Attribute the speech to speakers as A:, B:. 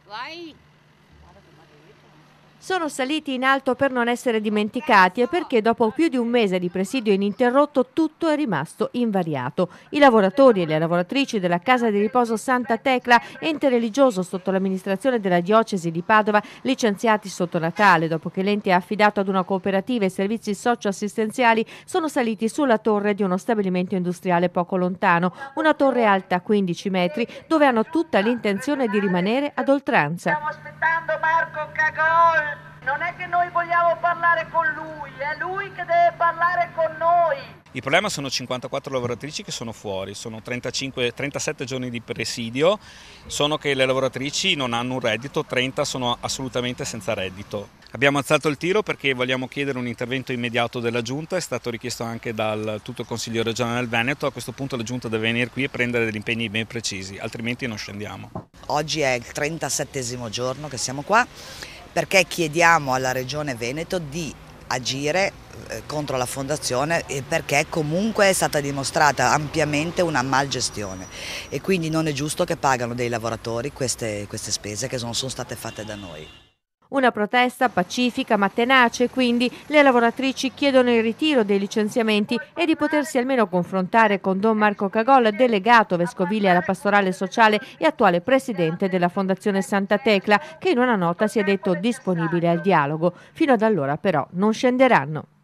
A: Sono saliti in alto per non essere dimenticati e perché dopo più di un mese di presidio ininterrotto tutto è rimasto invariato. I lavoratori e le lavoratrici della casa di riposo Santa Tecla, ente religioso sotto l'amministrazione della diocesi di Padova, licenziati sotto Natale dopo che l'ente ha affidato ad una cooperativa i servizi socio-assistenziali, sono saliti sulla torre di uno stabilimento industriale poco lontano, una torre alta 15 metri dove hanno tutta l'intenzione di rimanere ad oltranza.
B: Stiamo aspettando Marco Cagol. Non è che noi vogliamo parlare con lui, è lui che deve parlare con noi.
C: Il problema sono 54 lavoratrici che sono fuori, sono 37 giorni di presidio, sono che le lavoratrici non hanno un reddito, 30 sono assolutamente senza reddito. Abbiamo alzato il tiro perché vogliamo chiedere un intervento immediato della Giunta, è stato richiesto anche da tutto il Consiglio regionale del Veneto, a questo punto la Giunta deve venire qui e prendere degli impegni ben precisi, altrimenti non scendiamo.
D: Oggi è il 37° giorno che siamo qua perché chiediamo alla Regione Veneto di agire contro la fondazione perché comunque è stata dimostrata ampiamente una malgestione e quindi non è giusto che pagano dei lavoratori queste spese che non sono state fatte da noi.
A: Una protesta pacifica ma tenace, quindi le lavoratrici chiedono il ritiro dei licenziamenti e di potersi almeno confrontare con Don Marco Cagol, delegato vescovile alla pastorale sociale e attuale presidente della Fondazione Santa Tecla, che in una nota si è detto disponibile al dialogo. Fino ad allora però non scenderanno.